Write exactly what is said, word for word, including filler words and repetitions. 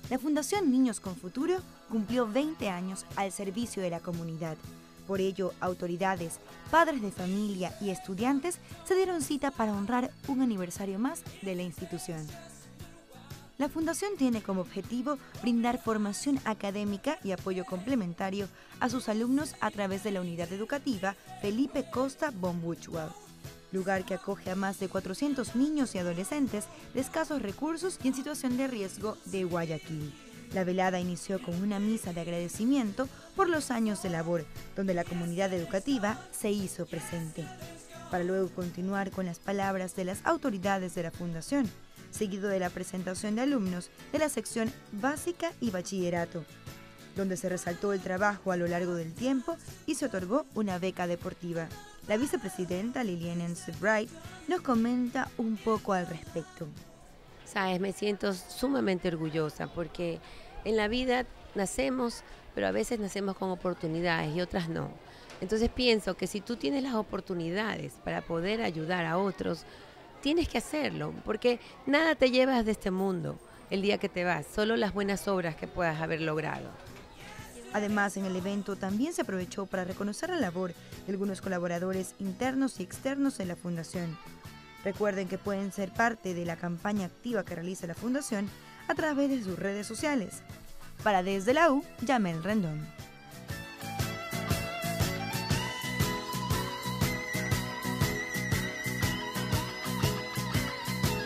La Fundación Niños con Futuro cumplió veinte años al servicio de la comunidad. Por ello, autoridades, padres de familia y estudiantes se dieron cita para honrar un aniversario más de la institución. La Fundación tiene como objetivo brindar formación académica y apoyo complementario a sus alumnos a través de la unidad educativa Felipe Costa Bombuchua, lugar que acoge a más de cuatrocientos niños y adolescentes de escasos recursos y en situación de riesgo de Guayaquil. La velada inició con una misa de agradecimiento por los años de labor, donde la comunidad educativa se hizo presente, para luego continuar con las palabras de las autoridades de la Fundación, seguido de la presentación de alumnos de la sección básica y bachillerato, donde se resaltó el trabajo a lo largo del tiempo y se otorgó una beca deportiva. La vicepresidenta Liliana Bright nos comenta un poco al respecto. Sabes, me siento sumamente orgullosa porque en la vida nacemos, pero a veces nacemos con oportunidades y otras no. Entonces pienso que si tú tienes las oportunidades para poder ayudar a otros, tienes que hacerlo, porque nada te llevas de este mundo el día que te vas, solo las buenas obras que puedas haber logrado. Además, en el evento también se aprovechó para reconocer la labor de algunos colaboradores internos y externos de la Fundación. Recuerden que pueden ser parte de la campaña activa que realiza la Fundación a través de sus redes sociales. Para Desde la U, Yamel Rendón.